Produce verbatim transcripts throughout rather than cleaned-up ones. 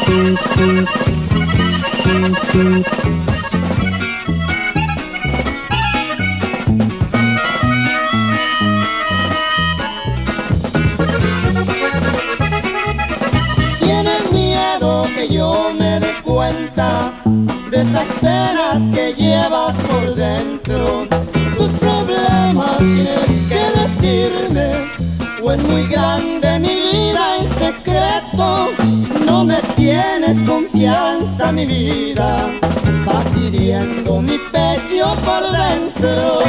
Tienes miedo que yo me dé cuenta de esas penas que llevas por dentro. Tus problemas tienes que decirme, o es muy grande mi vida en secreto. No me tienes confianza, mi vida, vas hiriendo mi pecho por dentro.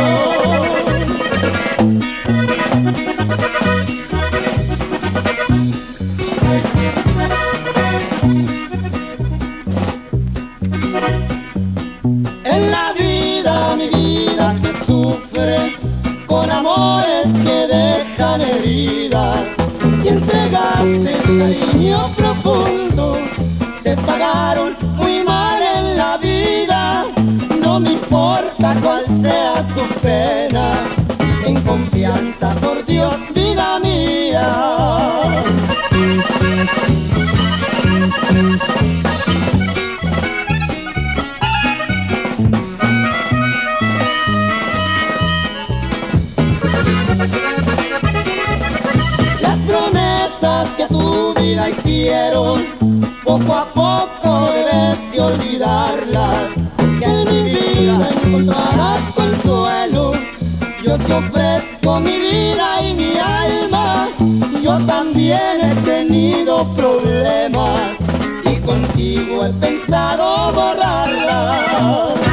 En la vida, mi vida se sufre con amores que dejan heridas. Si entregaste cariño profundo, te pagaron muy mal en la vida. No me importa cuál sea tu pena, en confianza por Dios, vida mía. Las promesas que tu vida hicieron, poco a poco debes de olvidarlas. Que en mi vida encontrarás consuelo. Yo te ofrezco mi vida y mi alma. Yo también he tenido problemas y contigo he pensado borrarlas.